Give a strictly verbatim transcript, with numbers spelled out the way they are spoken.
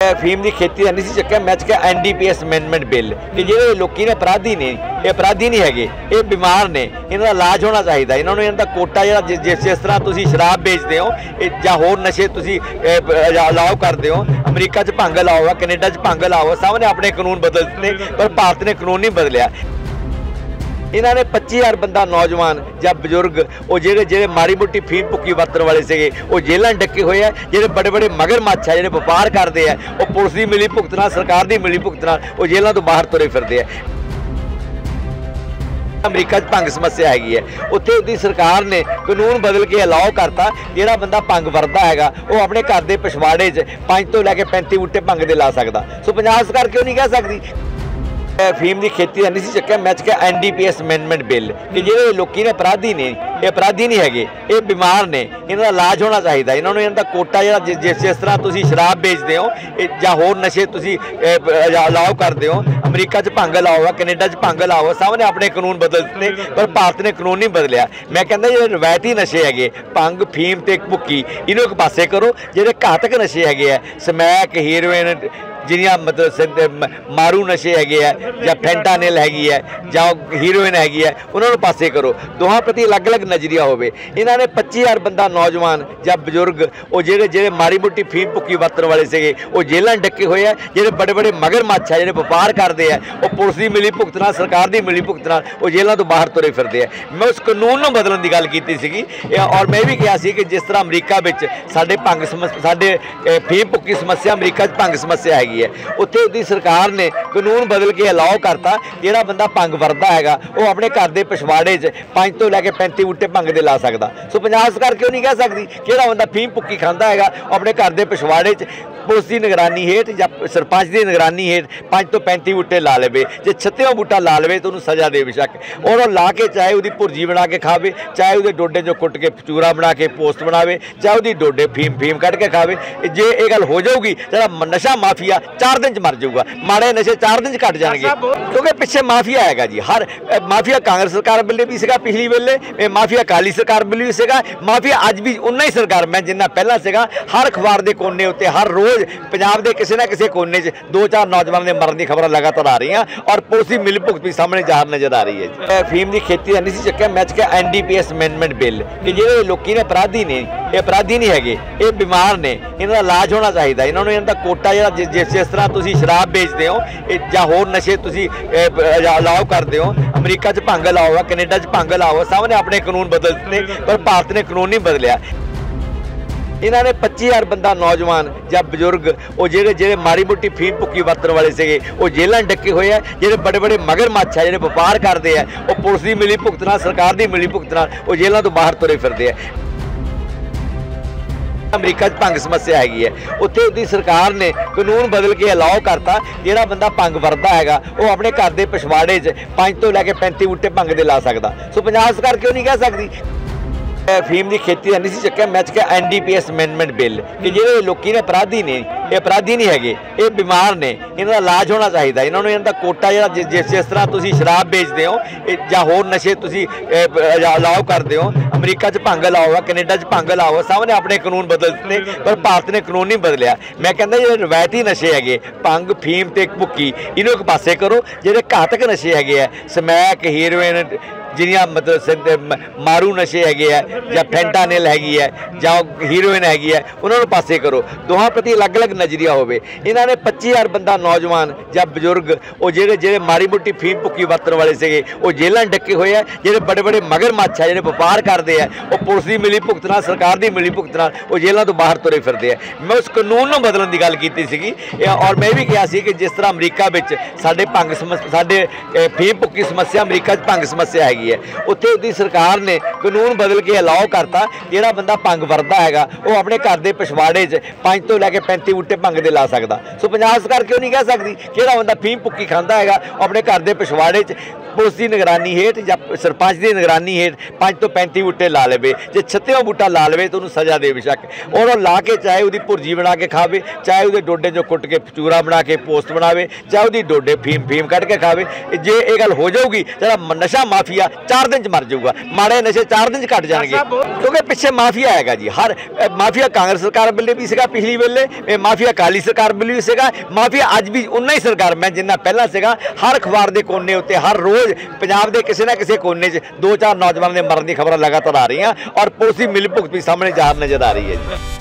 अफीम की खेती का नहीं सी चक्या मैं चक्या N D P S amendment bill कि जो लोग ने अपराधी ने ये अपराधी नहीं है, ये बीमार ने, इन्हों इलाज होना चाहिए। इन्होंने इन्हों कोटा जो जिस जिस तरह तुम शराब बेचते हो या होर नशे अलाउ करते हो, अमरीका च भंग लाओ, कनेडा च भंग लाओ, सब ने अपने कानून बदल दिते पर भारत ने कानून नहीं बदलिया। इन्होंने पच्ची हज़ार बंदा नौजवान या बजुर्ग वो जेडे जेडे माड़ी मोटी फीम भुक्की वरतन वाले से वो जेलों डके हुए हैं, जेडे बड़े बड़े मगरमच्छ है, जेडे व्यापार करते हैं, वो पुलिस की मिली भुगत नाल सरकार की मिली भुगत नाल वो जेलों तो बाहर तुरे फिरते हैं। अमरीका भंग समस्या हैगी है, उत्थे उहदी सरकार ने कानून बदल के अलाउ करता जिहड़ा बंदा भंग वरदा हैगा वो अपने घर के पिछवाड़े च पांच तो लैके पैंती बूटे भंग दे ला सकदा। सो पंजाब सरकार क्यों नहीं कह सकती? अफीम की खेती का नहीं सी चक्या मैं चक्या N D P S amendment bill कि जो लोग ने अपराधी ने, ये अपराधी नहीं है, ये बीमार ने, इन्हों इलाज होना चाहिए। इन्होंने इन्हों कोटा जो जिस जिस तरह तुम शराब बेचते हो या होर नशे अलाउ करते हो, अमरीका च भंग लाओ, कनेडा च भंग लाओ, सब ने अपने कानून बदल दिते पर भारत ने कानून नहीं बदलिया। मैं कहता जो रवायती नशे है भंग फीम ते भुक्की इन्हों एक पासे करो, जो घातक नशे है समैक हीरोइन जिन्नियां मतलब मारू नशे है या फैंटानिल हैगी है या हीरोइन हैगी है उन्होंने पासे करो, दोहां प्रति अलग अलग नजरिया होवे। इन्होंने पच्ची हज़ार बंदा नौजवान या बजुर्ग वो जेडे जेडे माड़ी मोटी फीम भुक्की वरतन वाले से वो जेलों डके हुए हैं, जेडे बड़े बड़े मगरमच्छ है, जेडे व्यापार करते हैं, वो पुलिस की मिली भुगत नाल सरकार की मिली भुगत नाल वो जेलों तो बाहर तुरे फिरते हैं। मैं उस कानून को बदलने की गल की सीगी और मैं भी कहा सी कि जिस तरह अमरीका में साडे भंग साडे फीम भुक्की समस्या अमरीका भंग समस्या हैगी है, उत्थे उहदी सरकार ने कानून बदल के अलाउ करता जिहड़ा बंदा भंग वरदा हैगा वो अपने घर के पिछवाड़े च पांच तो लैके पैंती बूटे भंग दे ला सकदा। सो पंजाब सरकार क्यों नहीं कह सकती किहड़ा बंदा फीम भुक्की खांदा हैगा अपने घर के पिछवाड़े च पुलिस की निगरानी हेठ या सरपंच की निगरानी हेठ पांच तो पैंती बूटे ला लेवे, जे छत्तीवां बूटा ला लेवे तो उन्होंने सज़ा दे बेशक और ला के चाहे उसकी भुरजी बना के खावे, चाहे उसके डोडे चो कुट के चूरा बना के पोस्ट बनावे, चाहे उसकी डोडे फीम फीम कट के खावे। जे ये गल हो जाऊगी जरा नशा माफिया चार दिन च मर जाऊगा, माड़े नशे चार दिन च घट जाएंगे क्योंकि पिछे माफिया है जी। हर माफिया कांग्रेस सरकार वेले भी सीगा, पिछली वेले माफिया अकाली सरकार वेले भी सीगा, माफिया अज भी उन्ना ही सरकार मैं जिन्ना पहला सीगा। हर अखबार के कोने उत्ते हर रोज पंजाब के किसी ना किसी कोने च दो चार नौजवानों के मरने की खबर लगातार आ रही हैं और पुलिस की मिल भुगत भी सामने जार नजर आ रही है। अफीम की खेती का नहीं सी चक्या मैं चक्या N D P S amendment bill कि जो लोग ने अपराधी ने, ये अपराधी नहीं है, ये बीमार ने, इन्हों इलाज होना चाहिए। इन्होंने इन्हों कोटा जो जिस जिस तरह तुम शराब बेचते हो या होर नशे अलाउ करते हो, अमरीका च भंग लाओ, कनेडा च भंग लाओ, सब ने अपने कानून बदल दिते पर भारत ने कानून नहीं बदलिया। इन्होंने पच्ची हज़ार बंदा नौजवान या बजुर्ग वो जेडे जेडे माड़ी मोटी फीम भुक्की वरतन वाले से वो जेलों डके हुए हैं, जेडे बड़े बड़े मगरमच्छ है, जेडे व्यापार करते हैं, वो पुलिस की मिली भुगत नाल सरकार की मिली भुगत नाल वो जेलों तो बाहर तुरे फिरते हैं। अमरीका भंग समस्या हैगी है, उत्थे उहदी सरकार ने कानून बदल के अलाउ करता जिहड़ा बंदा भंग वरदा हैगा वो अपने घर के पिछवाड़े च पांच तो लैके पैंती बूटे भंग दे ला सकदा। सो पंजाब सरकार क्यों नहीं कह सकती? अफीम की खेती का नहीं सी चक्या मैं चक्या N D P S amendment bill कि जो लोग ने अपराधी ने, ये अपराधी नहीं है, ये बीमार ने, इन्हों इलाज होना चाहिए। इन्होंने इन्हों कोटा जो जिस जिस तरह तुम शराब बेचते हो या होर नशे अलाउ करते हो, अमरीका च भंग लाओ, कनेडा च भंग लाओ, सब ने अपने कानून बदल दिते पर भारत ने कानून नहीं बदलिया। मैं कहता जो रवायती नशे है भंग फीम ते भुक्की इन्हों एक पासे करो, जो घातक नशे है समैक हीरोइन जिन्नियां मतलब मारू नशे है या फैंटानिल हैगी है या हीरोइन हैगी है उन्होंने पासे करो, दोहां प्रति अलग अलग नजरिया होवे। इन्होंने पच्ची हज़ार बंदा नौजवान या बजुर्ग वो जेडे जेडे माड़ी मोटी फीम भुक्की वरतन वाले से वो जेलों डके हुए हैं, जेडे बड़े बड़े मगरमच्छ है, जेडे व्यापार करते हैं, वो पुलिस की मिली भुगत नाल सरकार की मिली भुगत नाल वो जेलों तो बाहर तुरे फिरते हैं। मैं उस कानून को बदलने की गल की सीगी और मैं भी कहा सी कि जिस तरह अमरीका में साडे भंग साडे फीम भुक्की समस्या अमरीका भंग समस्या हैगी है, उत्थे उहदी सरकार ने कानून बदल के अलाउ करता जिहड़ा बंदा भंग वरदा हैगा वो अपने घर के पिछवाड़े च पांच तो लैके पैंती बूटे भंग दे ला सकदा। सो पंजाब सरकार क्यों नहीं कह सकती किहड़ा बंदा फीम भुक्की खांदा हैगा अपने घर के पिछवाड़े च पुलिस की निगरानी हेठ या सरपंच की निगरानी हेठ पांच तो पैंती बूटे ला लेवे, जे छत्तीवां बूटा ला लेवे तो उन्होंने सज़ा दे बेशक और ला के चाहे उसकी भुरजी बना के खावे, चाहे उसके डोडे चो कुट के चूरा बना के पोस्ट बनावे, चाहे उसकी डोडे फीम फीम कट के खावे। जे ये गल हो जाऊगी जरा नशा माफिया चार दिन च मर जाऊगा, माड़े नशे चार दिन च घट जाएंगे क्योंकि पिछे माफिया है जी। हर माफिया कांग्रेस सरकार वेले भी सीगा, पिछली वेले माफिया ਮਾਫੀਆ ਅਕਾਲੀ ਸਰਕਾਰ ਵੇਲੇ ਵੀ ਸੀਗਾ, ਮਾਫੀਆ ਅੱਜ ਵੀ ਉਨਾ ਹੀ ਸਰਕਾਰ ਮੈਂ ਜਿੰਨਾ ਪਹਿਲਾਂ ਸੀਗਾ। ਹਰ ਅਖਬਾਰ ਦੇ ਕੋਨੇ ਉੱਤੇ ਹਰ ਰੋਜ਼ ਪੰਜਾਬ ਦੇ ਕਿਸੇ ਨਾ ਕਿਸੇ ਕੋਨੇ 'ਚ ਦੋ ਚਾਰ ਨੌਜਵਾਨਾਂ ਦੇ ਮਰਨ ਦੀ ਖਬਰਾਂ ਲਗਾਤਾਰ ਆ ਰਹੀਆਂ ਔਰ ਪੁਲਿਸ ਦੀ ਮਿਲ ਭੁਗਤ ਵੀ ਸਾਹਮਣੇ ਜ਼ਾਹਰ ਨਜ਼ਰ ਆ ਰਹੀ ਹੈ ਜੀ।